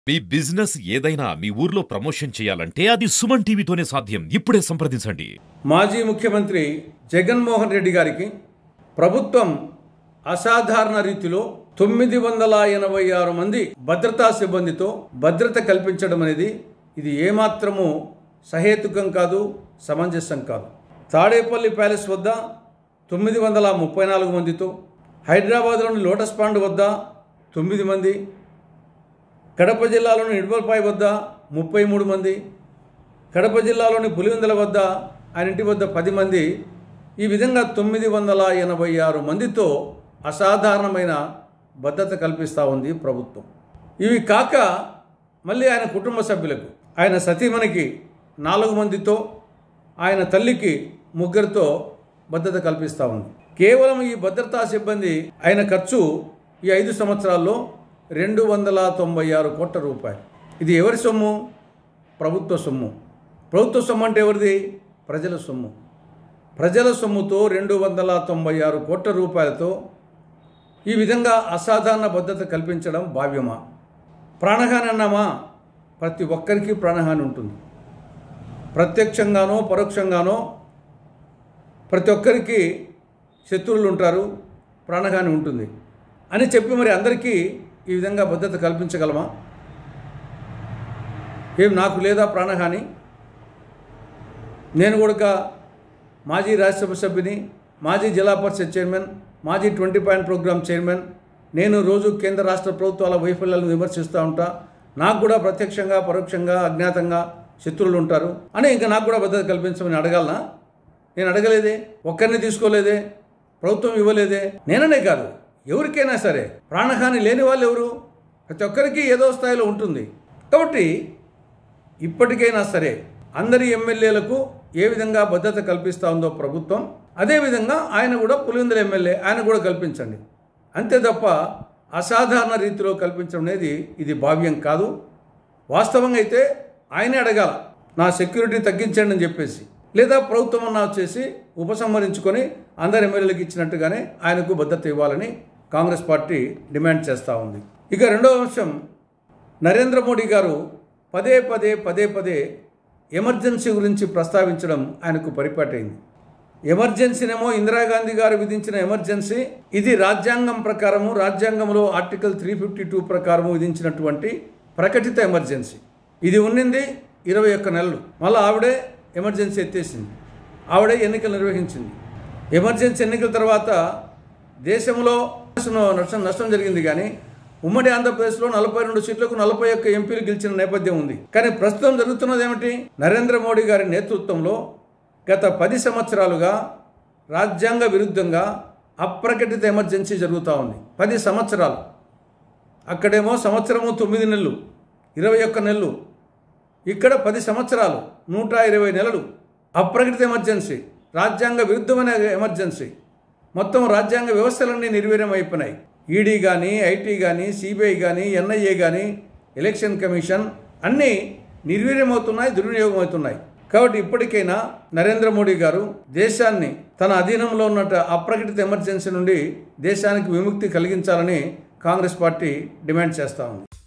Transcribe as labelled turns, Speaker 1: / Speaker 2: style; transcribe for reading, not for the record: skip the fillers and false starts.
Speaker 1: మీ business ఏదైనా మీ ఊర్లో promotion చేయాలంటే అది సుమన్ టీవీతోనే సాధ్యం. ఇప్పుడే సంప్రదించండి.
Speaker 2: మాజీ ముఖ్యమంత్రి జగన్మోహన్ రెడ్డి గారికి ప్రభుత్వం అసాధారణ రీతిలో 986 మంది భద్రతా సిబ్బందితో భద్రత కల్పించడం అనేది ఇది ఏమాత్రము సహేతుకం కాదు, సమంజసం కాదు. తాడేపల్లి ప్యాలెస్ వద్ద 934 మందితో, హైదరాబాద్లోని లోటస్ పాండ్ వద్ద 9 మంది, కడప జిల్లాలోని ఇడ్మల్పాయి వద్ద 33 మంది, కడప జిల్లాలోని పులివెందుల వద్ద ఆయన ఇంటి వద్ద 10 మంది, ఈ విధంగా 986 మందితో అసాధారణమైన భద్రత కల్పిస్తూ ఉంది ప్రభుత్వం. ఇవి కాక మళ్ళీ ఆయన కుటుంబ సభ్యులకు, ఆయన సతీమణికి 4 మందితో, ఆయన తల్లికి 3 భద్రత కల్పిస్తూ ఉంది. కేవలం ఈ భద్రతా సిబ్బంది అయిన ఖర్చు ఈ 5 సంవత్సరాల్లో 296 కోట్ల రూపాయలు. ఇది ఎవరి సొమ్ము? ప్రభుత్వ సొమ్ము. ప్రభుత్వ సొమ్ము అంటే ఎవరిది? ప్రజల సొమ్ము. ప్రజల సొమ్ముతో 296 కోట్ల రూపాయలతో ఈ విధంగా అసాధారణ భద్రత కల్పించడం భావ్యమా? ప్రాణహాని అన్నామా? ప్రతి ఒక్కరికి ప్రాణహాని ఉంటుంది. ప్రత్యక్షంగానో పరోక్షంగానో ప్రతి ఒక్కరికి శత్రువులు ఉంటారు, ప్రాణహాని ఉంటుంది అని చెప్పి మరి అందరికీ ఈ విధంగా భద్రత కల్పించగలమా? ఏం నాకు లేదా ప్రాణహాని? నేను కూడా మాజీ రాజ్యసభ సభ్యుని, మాజీ జిల్లా పరిషత్ చైర్మన్, మాజీ 20 పాయింట్ ప్రోగ్రామ్ చైర్మన్. నేను రోజు కేంద్ర రాష్ట్ర ప్రభుత్వాల వైఫల్యాలను విమర్శిస్తూ ఉంటా. నాకు కూడా ప్రత్యక్షంగా పరోక్షంగా అజ్ఞాతంగా శత్రువులు ఉంటారు అని ఇంకా నాకు కూడా భద్రత కల్పించమని అడగాలనా? నేను అడగలేదే, ఒక్కరిని తీసుకోలేదే, ప్రభుత్వం ఇవ్వలేదే. నేననే కాదు, ఎవరికైనా సరే ప్రాణహాని లేని వాళ్ళు ఎవరు? ప్రతి ఒక్కరికి ఏదో స్థాయిలో ఉంటుంది. కాబట్టి ఇప్పటికైనా సరే అందరి ఎమ్మెల్యేలకు ఏ విధంగా భద్రత కల్పిస్తూ ఉందో ప్రభుత్వం, అదేవిధంగా ఆయన కూడా పులివెందుల ఎమ్మెల్యే, ఆయన కూడా కల్పించండి. అంతే తప్ప అసాధారణ రీతిలో కల్పించడం అనేది ఇది భావ్యం కాదు. వాస్తవంగా అయితే ఆయనే అడగాల, నా సెక్యూరిటీ తగ్గించండి అని చెప్పేసి, లేదా ప్రభుత్వం అన్నా వచ్చేసి ఉపసంహరించుకొని అందరి ఎమ్మెల్యేలకు ఇచ్చినట్టుగానే ఆయనకు భద్రత ఇవ్వాలని కాంగ్రెస్ పార్టీ డిమాండ్ చేస్తూ ఉంది. ఇక రెండవ అంశం, నరేంద్ర మోడీ గారు పదే పదే ఎమర్జెన్సీ గురించి ప్రస్తావించడం ఆయనకు పరిపాటైంది. ఎమర్జెన్సీనేమో ఇందిరాగాంధీ గారు విధించిన ఎమర్జెన్సీ, ఇది రాజ్యాంగం ప్రకారము, రాజ్యాంగంలో ఆర్టికల్ 352 ప్రకారము విధించినటువంటి ప్రకటిత ఎమర్జెన్సీ. ఇది ఉన్నింది 21 నెలలు. మళ్ళీ ఆవిడే ఎమర్జెన్సీ ఎత్తేసింది, ఆవిడే ఎన్నికలు నిర్వహించింది. ఎమర్జెన్సీ ఎన్నికల తర్వాత దేశంలో నష్టం జరిగింది, కానీ ఉమ్మడి ఆంధ్రప్రదేశ్లో 42 సీట్లకు 41 ఎంపీలు గెలిచిన నేపథ్యం ఉంది. కానీ ప్రస్తుతం జరుగుతున్నది ఏమిటి? నరేంద్ర మోడీ గారి నేతృత్వంలో గత 10 సంవత్సరాలుగా రాజ్యాంగ విరుద్ధంగా అప్రకటిత ఎమర్జెన్సీ జరుగుతూ ఉంది. 10 సంవత్సరాలు. అక్కడేమో సంవత్సరము 9 నెలలు, 21 నెలలు. ఇక్కడ 10 సంవత్సరాలు, 120 నెలలు అప్రకటిత ఎమర్జెన్సీ, రాజ్యాంగ విరుద్ధమైన ఎమర్జెన్సీ. మొత్తం రాజ్యాంగ వ్యవస్థలన్నీ నిర్వీర్యం అయిపోయినాయి. ఈడీ కానీ, ఐటీ కానీ, సిబిఐ కానీ, ఎన్ఐఏ కానీ, ఎలక్షన్ కమిషన్ అన్నీ నిర్వీర్యమవుతున్నాయి, దుర్వినియోగం అవుతున్నాయి. కాబట్టి ఇప్పటికైనా నరేంద్ర మోడీ గారు దేశాన్ని తన అధీనంలో ఉన్న అప్రకటిత ఎమర్జెన్సీ నుండి దేశానికి విముక్తి కలిగించాలని కాంగ్రెస్ పార్టీ డిమాండ్ చేస్తూ ఉంది.